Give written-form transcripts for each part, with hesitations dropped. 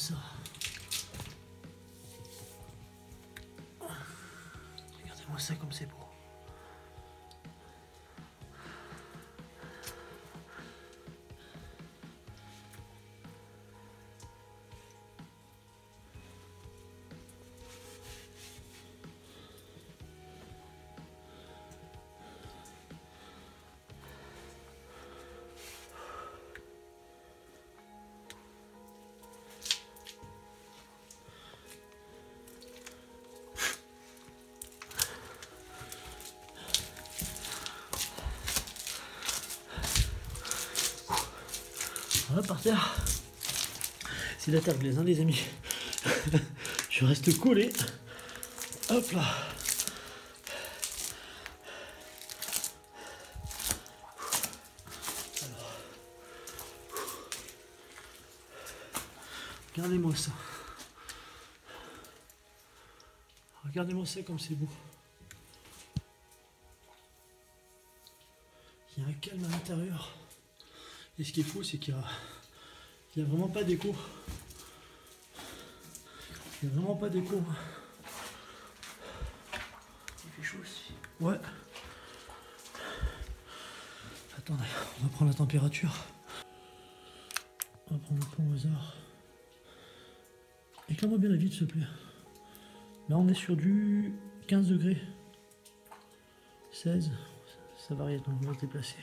ça. Regardez-moi ça comme c'est beau. Voilà, par terre. C'est la terre glaise, hein, les amis. Je reste collé. Hop là. Alors. Regardez-moi ça. Regardez-moi ça comme c'est beau. Il y a un calme à l'intérieur. Et ce qui est fou, c'est qu'il n'y a vraiment pas d'écho. Il n'y a vraiment pas d'écho. Il fait chaud aussi. Ouais. Attendez, on va prendre la température. On va prendre le point au hasard. Éclaire-moi bien la vitre, s'il te plaît. Là, on est sur du 15 degrés. 16. Ça varie, donc on va se déplacer.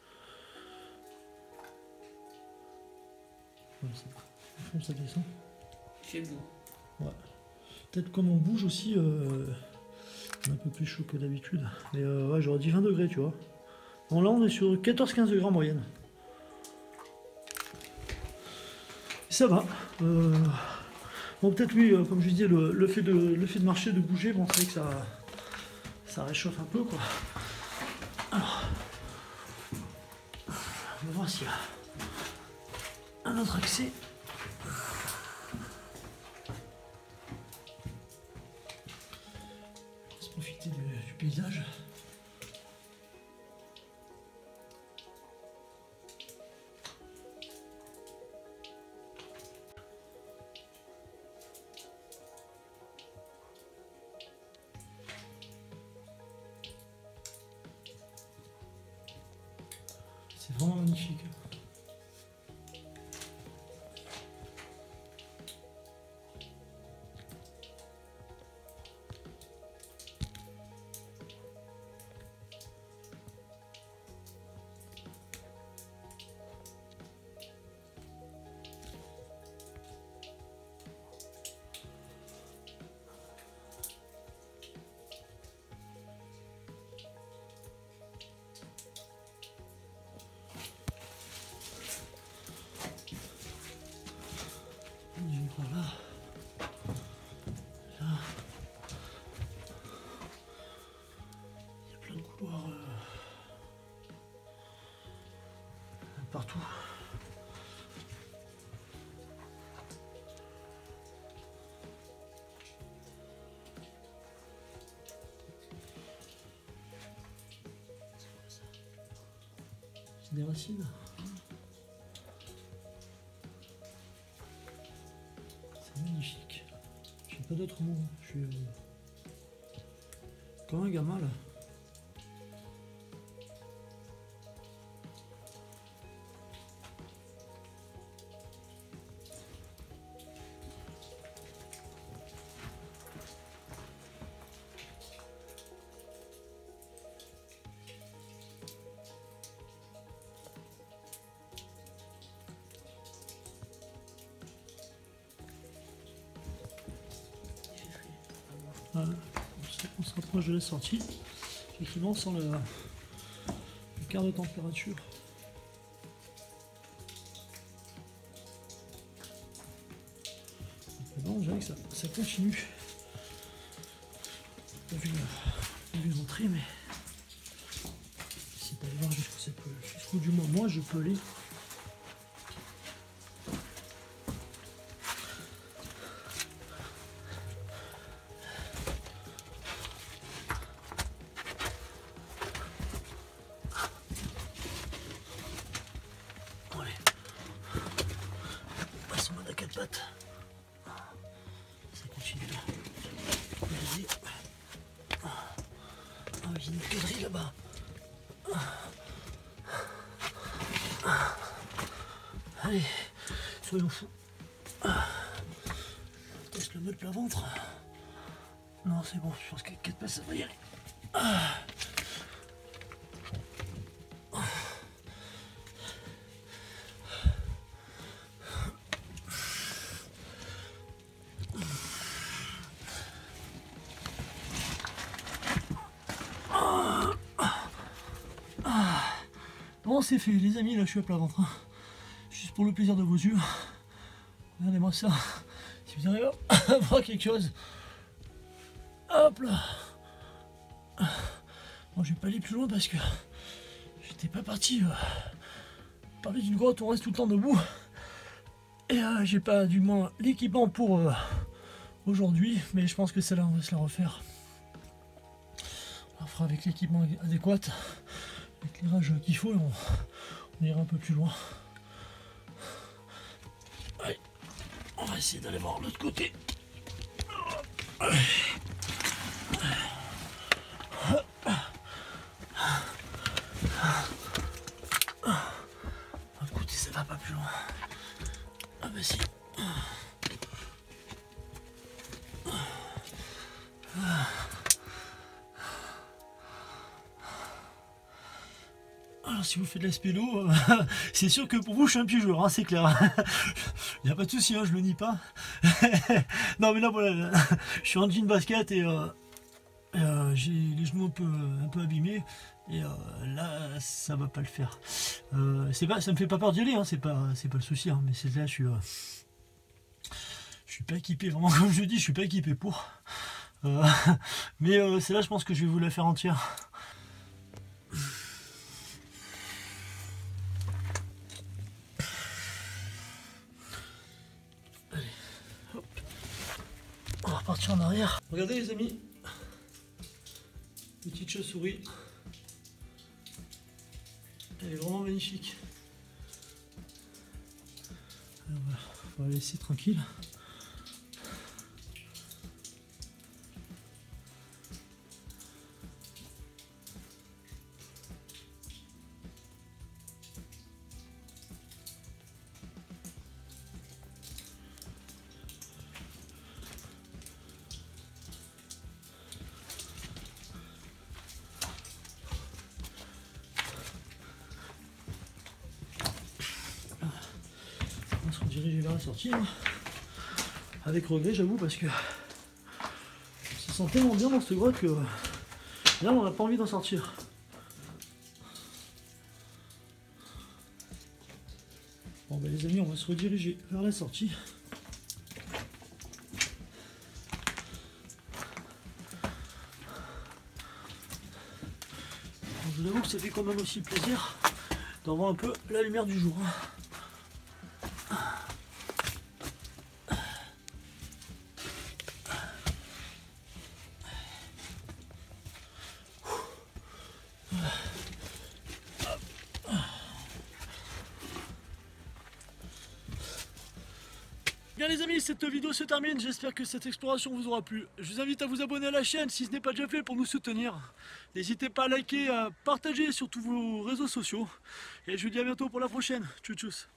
Ouais, au fond, ça descend. C'est beau. Ouais. Peut-être comme on bouge aussi, on est un peu plus chaud que d'habitude. Mais ouais, j'aurais dit 20 degrés, tu vois. Bon, là, on est sur 14-15 degrés en moyenne. Ça va. Bon, peut-être oui, comme je disais, le fait de marcher, de bouger, bon, c'est vrai que ça réchauffe un peu, quoi. Alors, on va voir s'il y a un autre accès. On va se profiter du paysage. C'est vraiment magnifique. Voilà. Là. Il y a plein de couloirs partout. C'est des racines. Magnifique. J'ai pas d'autres mots. Je suis comme un gamin là. Voilà. On se rapproche de la sortie. Effectivement, sans le quart de température. Bon, on dirait que ça continue. Pas vu l'entrée, mais c'est d'aller voir jusqu'où du moins moi je peux aller. Allez. On passe en mode à quatre pattes. continue là. Vas-y. Ah, il y a une galerie là-bas. Allez, soyons fous. Teste le mode plat ventre. Non, c'est bon, je pense qu'avec 4 passes, ça va y aller. Bon, c'est fait, les amis, là je suis à plat ventre. Juste pour le plaisir de vos yeux. Regardez-moi ça. Si vous arrivez à voir quelque chose. Hop là. Bon, je vais pas aller plus loin parce que j'étais pas parti parler d'une grotte où on reste tout le temps debout. Et j'ai pas du moins l'équipement pour aujourd'hui, mais je pense que celle-là on va se la refaire. On la fera avec l'équipement adéquat, l'éclairage qu'il faut et on ira un peu plus loin. Allez, on va essayer d'aller voir l'autre côté. L'autre côté ça va pas plus loin. Ah bah si. Alors si vous faites de la spélo, c'est sûr que pour vous je suis un pied joueur, hein, c'est clair. Il n'y a pas de souci, hein, je le nie pas. Non mais là voilà, je suis en jean basket et j'ai les genoux un peu abîmés et là ça va pas le faire. Ça me fait pas peur d'y aller, hein, c'est pas le souci, hein, mais c'est là je suis pas équipé, vraiment comme je dis, je suis pas équipé pour. Mais c'est là je pense que je vais vous la faire entière. Allez, hop. On va repartir en arrière. Regardez les amis, petite chauve-souris. Elle est vraiment magnifique. Alors, on va la laisser tranquille. On va se rediriger vers la sortie. Hein. Avec regret, j'avoue, parce que on se sent tellement bien dans cette grotte que là, on n'a pas envie d'en sortir. Bon, ben les amis, on va se rediriger vers la sortie. Je vous avoue que ça fait quand même aussi plaisir d'en voir un peu la lumière du jour. Bien les amis, cette vidéo se termine, j'espère que cette exploration vous aura plu. Je vous invite à vous abonner à la chaîne si ce n'est pas déjà fait pour nous soutenir. N'hésitez pas à liker, à partager sur tous vos réseaux sociaux. Et je vous dis à bientôt pour la prochaine. Tchou tchous.